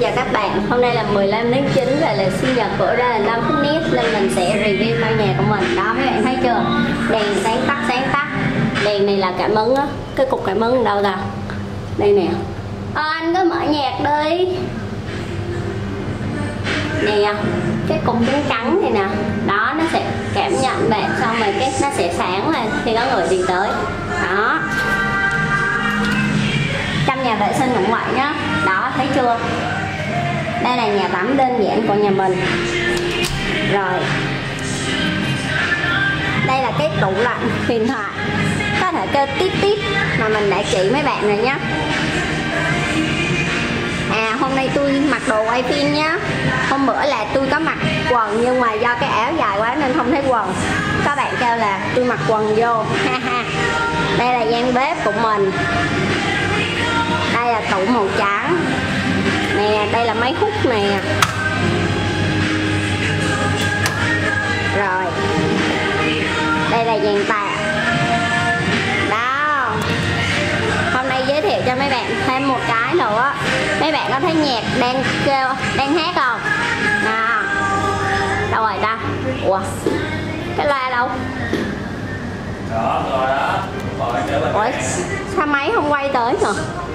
chào các bạn. Hôm nay là 15/9 và là sinh nhật của Ra là 5 Fitness nên mình sẽ review căn nhà của mình. Đó mấy bạn thấy chưa? Đèn sáng tắt. Đèn này là cảm ứng á. Cái cục cảm ứng đâu rồi? Đây nè. Anh có mở nhạc đi. Nè, cái cục trắng này nè. Đó nó sẽ cảm nhận bạn, xong rồi cái nó sẽ sáng lên khi có người đi tới. Đó. Trong nhà vệ sinh cũng vậy nhá. Đó thấy chưa? Đây là nhà tắm đơn giản của nhà mình. Rồi đây là cái tủ lạnh huyền thoại, có thể kêu tít mà mình đã chỉ mấy bạn rồi nhá. Hôm nay tôi mặc đồ quay phim nhá. Hôm bữa là tôi có mặc quần nhưng mà do cái áo dài quá nên không thấy quần. Các bạn kêu là tôi mặc quần vô ha. Đây là gian bếp của mình. Đây là tủ màu trắng nè, đây là máy hút nè. Rồi đây là dàn tạp. Đó, hôm nay giới thiệu cho mấy bạn thêm một cái nữa. Mấy bạn có thấy nhạc đang hát không? Nào, đâu rồi ta? Ủa, cái loa đâu? Đó, rồi đó. Ủa, sao máy không quay tới hả?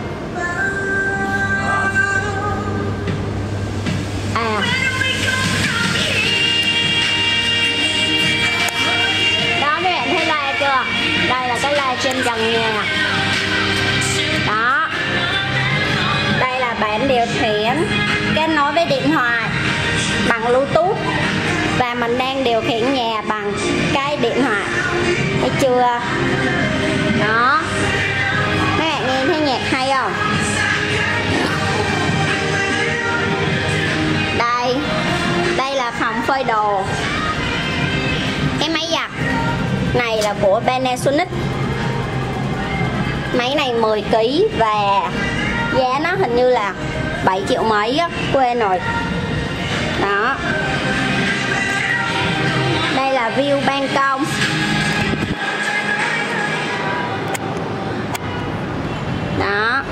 Đó mấy bạn thấy loa chưa? Đây là cái loa trên trần nhà. Đó, đây là bảng điều khiển kết nối với điện thoại bằng Bluetooth, và mình đang điều khiển nhà bằng cái điện thoại. Thấy chưa? Đó, mấy bạn nghe thấy nhạc hay không? Đây là phòng phơi đồ. Cái máy giặt này là của Panasonic. Máy này 10 kg và giá nó hình như là 7 triệu mấy á, quên rồi. Đó. Đây là view ban công. Đó.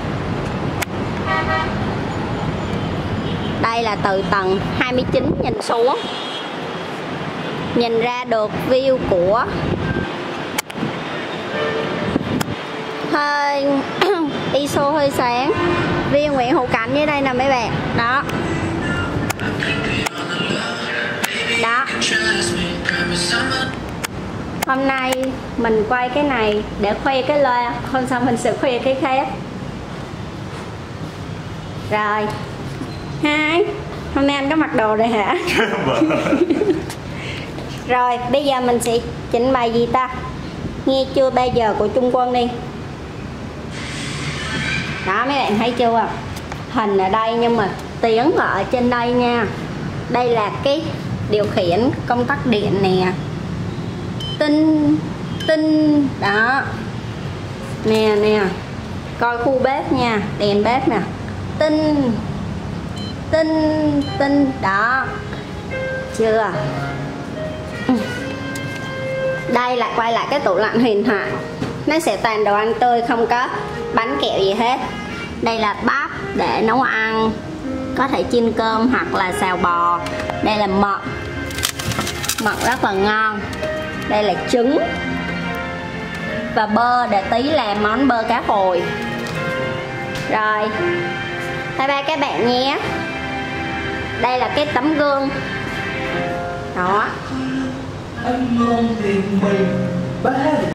Đây là từ tầng 29 nhìn xuống, nhìn ra được view của hơi ISO hơi sáng, view Nguyễn Hữu Cảnh dưới đây nè mấy bạn. Đó. Đó. Hôm nay mình quay cái này để khoe cái loa, hôm sau mình sẽ khoe cái khác. Rồi. Hai, hôm nay anh có mặc đồ rồi hả? Rồi bây giờ mình sẽ chỉnh bài gì ta? Nghe chưa bây giờ của Trung Quân đi. Đó mấy bạn thấy chưa? Hình ở đây nhưng mà tiếng ở trên đây nha. Đây là cái điều khiển công tắc điện nè. Tinh. Đó. Nè. Coi khu bếp nha, đèn bếp nè. Tinh. Đó. Chưa? Đây lại quay lại cái tủ lạnh huyền thoại. Nó sẽ toàn đồ ăn tươi, không có bánh kẹo gì hết. Đây là bắp để nấu ăn, có thể chiên cơm hoặc là xào bò. Đây là mật rất là ngon. Đây là trứng và bơ để tí làm món bơ cá hồi. Rồi, bye bye các bạn nhé. Đây là cái tấm gương. Đó.